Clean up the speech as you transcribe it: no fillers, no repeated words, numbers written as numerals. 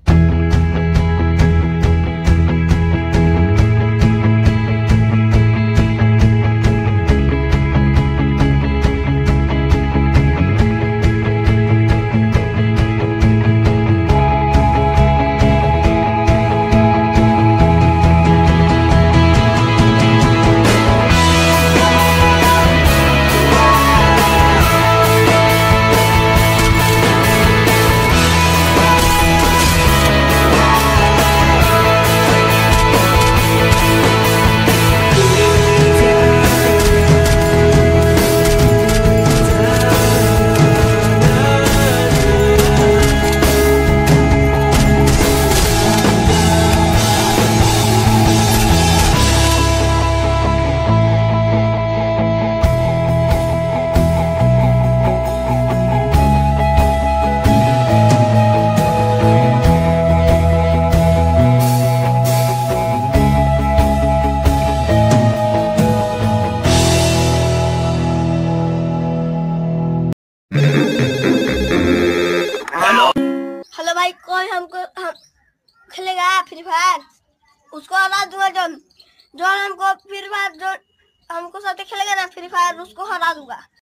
Hello भाई, कौन हम खेलेगा फ्री फायर? उसको हरा दूंगा। जो हमको फ्री फायर जो हमको साथ खेलेगा ना फ्री फायर, उसको हरा दूंगा।